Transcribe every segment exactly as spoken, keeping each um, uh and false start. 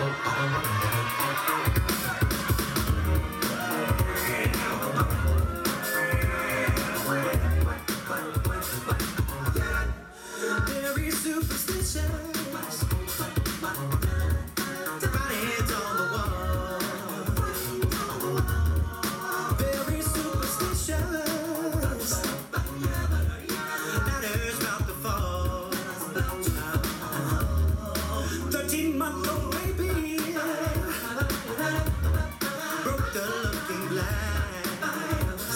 Very superstitious. Their body heads on the wall. Very superstitious. Ladders about to fall. Thirteen-month-old baby broke the looking glass.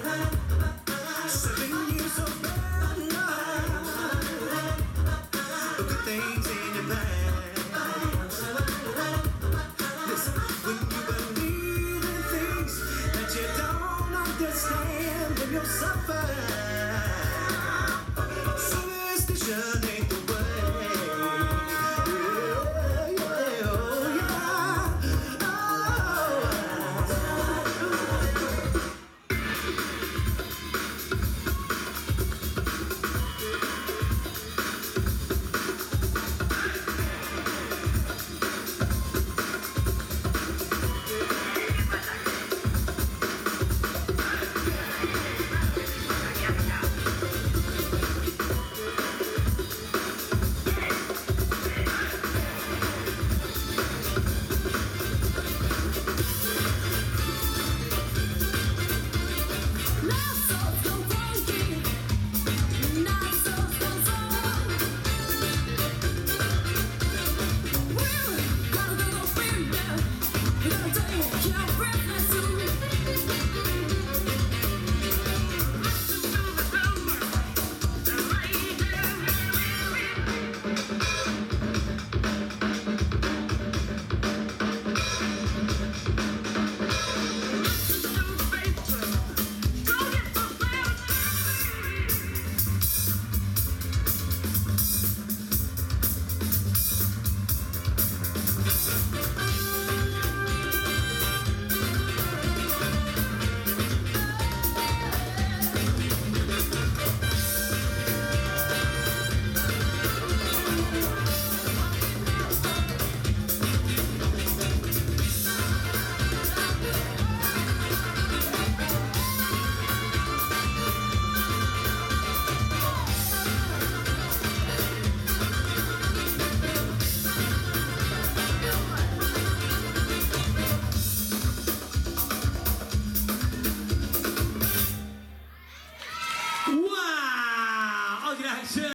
Seven years of bad life. Good things in your past. Listen, when you believe in things that you don't understand, when you suffer, superstition ain't the way. Yeah, yeah, oh, yeah.